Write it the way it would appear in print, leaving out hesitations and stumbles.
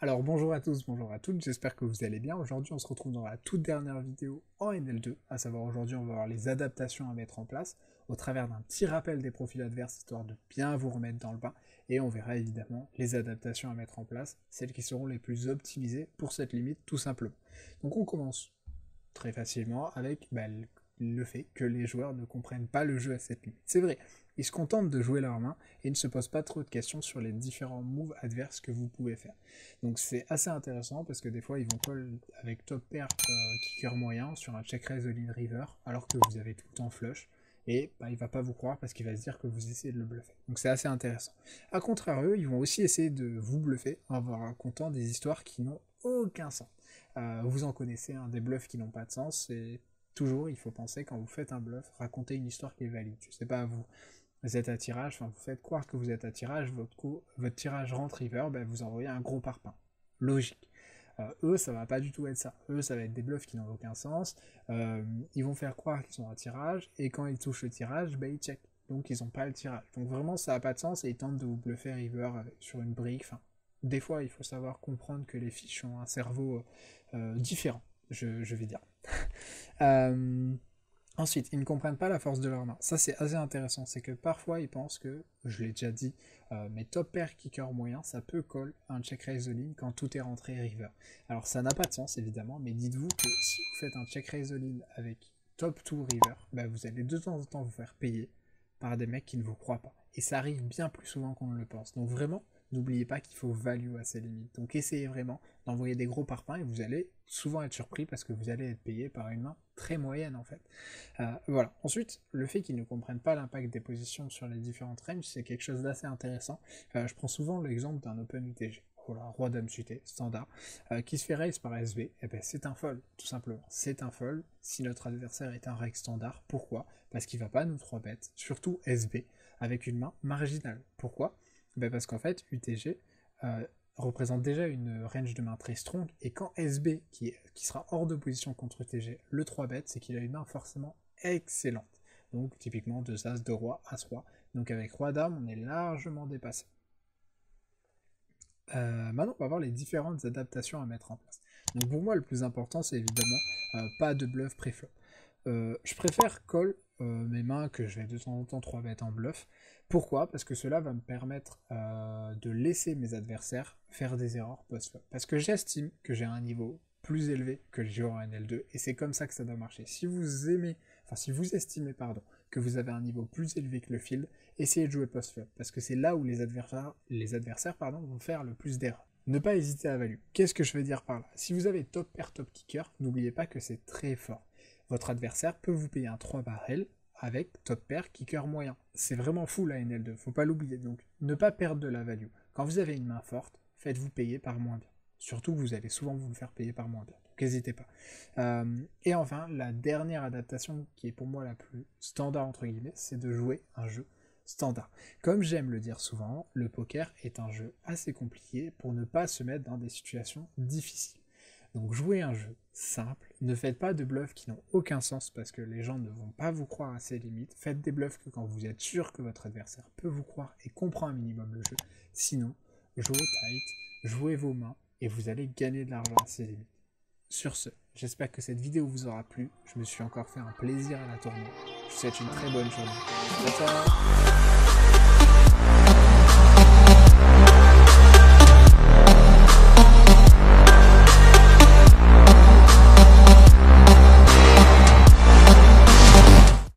Alors bonjour à tous, bonjour à toutes, j'espère que vous allez bien. Aujourd'hui on se retrouve dans la toute dernière vidéo en NL2, à savoir aujourd'hui on va voir les adaptations à mettre en place au travers d'un petit rappel des profils adverses histoire de bien vous remettre dans le bain, et on verra évidemment les adaptations à mettre en place, celles qui seront les plus optimisées pour cette limite tout simplement. Donc on commence très facilement avec le fait que les joueurs ne comprennent pas le jeu à cette limite. C'est vrai, ils se contentent de jouer leur main et ne se posent pas trop de questions sur les différents moves adverses que vous pouvez faire. Donc c'est assez intéressant parce que des fois ils vont call avec top pair kicker moyen sur un check raise all in river alors que vous avez tout le temps flush, et il va pas vous croire parce qu'il va se dire que vous essayez de le bluffer. Donc c'est assez intéressant. A contrario, ils vont aussi essayer de vous bluffer en vous racontant des histoires qui n'ont aucun sens. Vous en connaissez, des bluffs qui n'ont pas de sens, et toujours il faut penser quand vous faites un bluff, raconter une histoire qui est valide. Je sais pas, vous êtes à tirage, vous faites croire que vous êtes à tirage, votre tirage rentre river, vous envoyez un gros parpaing. Logique. Eux, ça va pas du tout être ça. Eux, ça va être des bluffs qui n'ont aucun sens. Ils vont faire croire qu'ils sont à tirage, et quand ils touchent le tirage, ils check. Donc ils n'ont pas le tirage. Donc vraiment, ça n'a pas de sens, et ils tentent de vous bluffer river sur une brique. Des fois, il faut savoir comprendre que les fiches ont un cerveau différent, je vais dire. Ensuite, ils ne comprennent pas la force de leur main. Ça, c'est assez intéressant. C'est que parfois, ils pensent que, je l'ai déjà dit, mes top pair kicker moyens, ça peut call un check raise all in quand tout est rentré river. Alors, ça n'a pas de sens, évidemment, mais dites-vous que si vous faites un check raise all in avec top 2 river, vous allez de temps en temps vous faire payer par des mecs qui ne vous croient pas. Et ça arrive bien plus souvent qu'on ne le pense. Donc vraiment, n'oubliez pas qu'il faut value à ces limites. Donc essayez vraiment d'envoyer des gros parpaings et vous allez souvent être surpris parce que vous allez être payé par une main très moyenne en fait. Voilà. Ensuite, le fait qu'ils ne comprennent pas l'impact des positions sur les différentes ranges, c'est quelque chose d'assez intéressant. Je prends souvent l'exemple d'un Open UTG. Voilà, roi dame suité, standard, qui se fait raise par SB, c'est un fold, tout simplement. C'est un fold si notre adversaire est un reg standard. Pourquoi? Parce qu'il va pas nous 3-bet, surtout SB, avec une main marginale. Pourquoi? Parce qu'en fait, UTG représente déjà une range de main très strong, et quand SB, qui sera hors de position contre UTG, le 3-bet, c'est qu'il a une main forcément excellente. Donc typiquement 2 As, 2 Rois, As Roi. Donc avec Roi Dame, on est largement dépassé. Maintenant, on va voir les différentes adaptations à mettre en place. Donc pour moi, le plus important, c'est évidemment pas de bluff pré-flop. Je préfère call mes mains que je vais de temps en temps 3-bet en bluff. Pourquoi? Parce que cela va me permettre de laisser mes adversaires faire des erreurs post-flop. Parce que j'estime que j'ai un niveau plus élevé que le joueur en NL2, et c'est comme ça que ça doit marcher. Si vous estimez que vous avez un niveau plus élevé que le field, essayez de jouer post-flop, parce que c'est là où les adversaires vont faire le plus d'erreurs. Ne pas hésiter à value. Qu'est-ce que je veux dire par là? Si vous avez top pair, top kicker, n'oubliez pas que c'est très fort. Votre adversaire peut vous payer un 3 barrel avec top pair, kicker moyen. C'est vraiment fou la NL2, faut pas l'oublier. Donc ne pas perdre de la value. Quand vous avez une main forte, faites-vous payer par moins bien. Surtout que vous allez souvent vous faire payer par moins bien. Donc n'hésitez pas. Et enfin, la dernière adaptation qui est pour moi la plus standard entre guillemets, c'est de jouer un jeu standard. Comme j'aime le dire souvent, le poker est un jeu assez compliqué pour ne pas se mettre dans des situations difficiles. Donc jouez un jeu simple, ne faites pas de bluffs qui n'ont aucun sens parce que les gens ne vont pas vous croire à ses limites. Faites des bluffs que quand vous êtes sûr que votre adversaire peut vous croire et comprend un minimum le jeu. Sinon, jouez tight, jouez vos mains et vous allez gagner de l'argent à ses limites. Sur ce, j'espère que cette vidéo vous aura plu. Je me suis encore fait un plaisir à la tourner. Je vous souhaite une très bonne journée. Ciao, ciao.